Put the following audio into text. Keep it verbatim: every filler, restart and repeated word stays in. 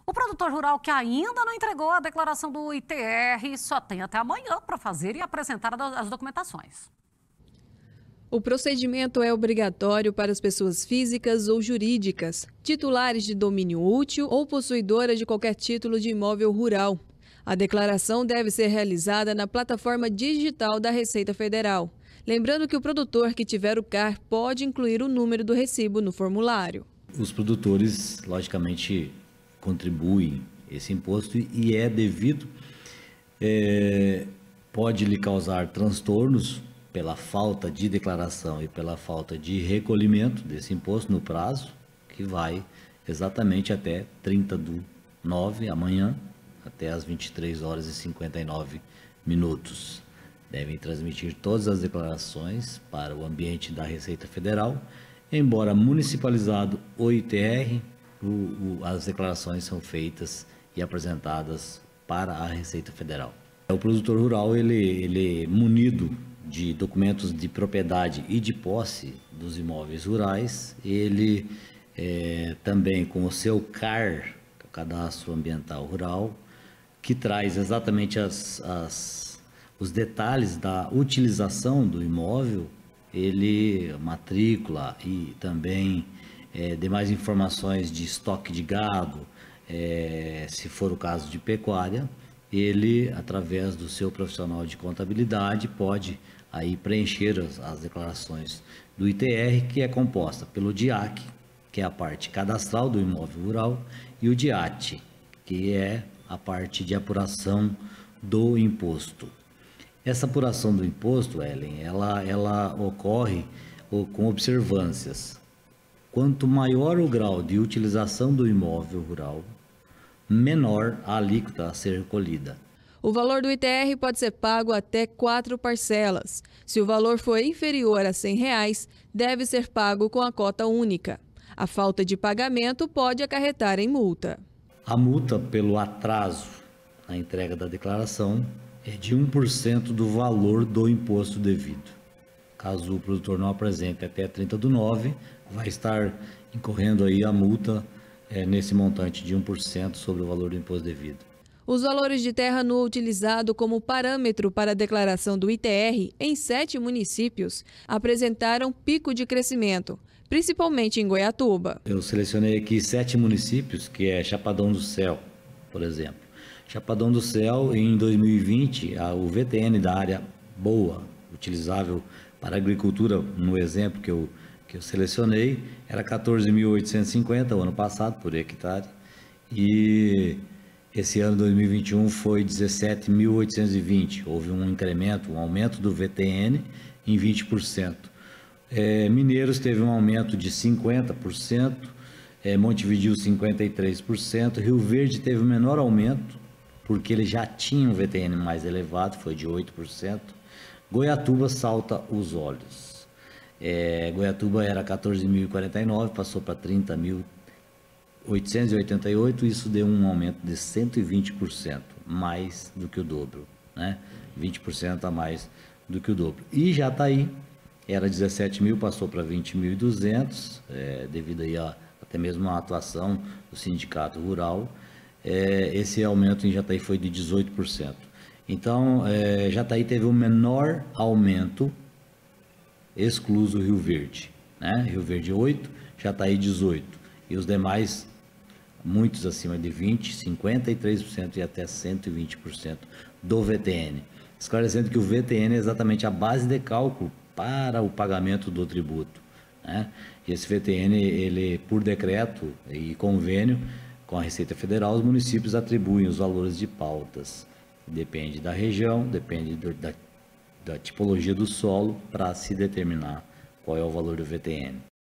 O produtor rural que ainda não entregou a declaração do I T R só tem até amanhã para fazer e apresentar as documentações. O procedimento é obrigatório para as pessoas físicas ou jurídicas, titulares de domínio útil ou possuidoras de qualquer título de imóvel rural. A declaração deve ser realizada na plataforma digital da Receita Federal. Lembrando que o produtor que tiver o C A R pode incluir o número do recibo no formulário. Os produtores, logicamente, contribuem esse imposto e é devido, é, pode lhe causar transtornos pela falta de declaração e pela falta de recolhimento desse imposto no prazo, que vai exatamente até trinta do nove, amanhã, até às vinte e três horas e cinquenta e nove minutos. Devem transmitir todas as declarações para o ambiente da Receita Federal. Embora municipalizado o I T R, o, o, as declarações são feitas e apresentadas para a Receita Federal. O produtor rural, ele, ele munido de documentos de propriedade e de posse dos imóveis rurais, ele é, também com o seu C A R, o Cadastro Ambiental Rural, que traz exatamente as, as, os detalhes da utilização do imóvel, ele, matrícula e também é, demais informações de estoque de gado, é, se for o caso de pecuária, ele, através do seu profissional de contabilidade, pode aí preencher as, as declarações do I T R, que é composta pelo D I A C, que é a parte cadastral do imóvel rural, e o D I A T, que é a parte de apuração do imposto. Essa apuração do imposto, Ellen, ela, ela ocorre com observâncias. Quanto maior o grau de utilização do imóvel rural, menor a alíquota a ser recolhida. O valor do I T R pode ser pago até quatro parcelas. Se o valor for inferior a cem reais, deve ser pago com a cota única. A falta de pagamento pode acarretar em multa. A multa pelo atraso na entrega da declaração é de um por cento do valor do imposto devido. Caso o produtor não apresente até trinta do nove, vai estar incorrendo aí a multa é, nesse montante de um por cento sobre o valor do imposto devido. Os valores de terra nua utilizado como parâmetro para a declaração do I T R em sete municípios apresentaram pico de crescimento, principalmente em Goiatuba. Eu selecionei aqui sete municípios, que é Chapadão do Céu, por exemplo. Chapadão do Céu, em dois mil e vinte, a, o V T N da área boa, utilizável para agricultura, no exemplo que eu, que eu selecionei, era quatorze mil oitocentos e cinquenta o ano passado, por hectare, e esse ano, dois mil e vinte e um, foi dezessete mil oitocentos e vinte. Houve um incremento, um aumento do V T N em vinte por cento. É, Mineiros teve um aumento de cinquenta por cento, é, Montevidéu cinquenta e três por cento, Rio Verde teve o menor aumento, porque ele já tinha um V T N mais elevado, foi de oito por cento. Goiatuba salta os olhos. É, Goiatuba era quatorze mil e quarenta e nove, passou para trinta mil oitocentos e oitenta e oito, isso deu um aumento de cento e vinte por cento, mais do que o dobro, né? vinte por cento a mais do que o dobro. E Jataí era dezessete mil, passou para vinte mil e duzentos, é, devido aí a, até mesmo à atuação do sindicato rural. É, esse aumento em Jataí foi de dezoito por cento. Então, é, Jataí teve o menor aumento, excluso Rio Verde, né? Rio Verde oito, Jataí dezoito, e os demais, muitos acima de vinte, cinquenta e três por cento e até cento e vinte por cento do V T N. Esclarecendo que o V T N é exatamente a base de cálculo para o pagamento do tributo, né? E esse V T N, ele, por decreto e convênio com a Receita Federal, os municípios atribuem os valores de pautas. Depende da região, depende do, da, da tipologia do solo para se determinar qual é o valor do V T N.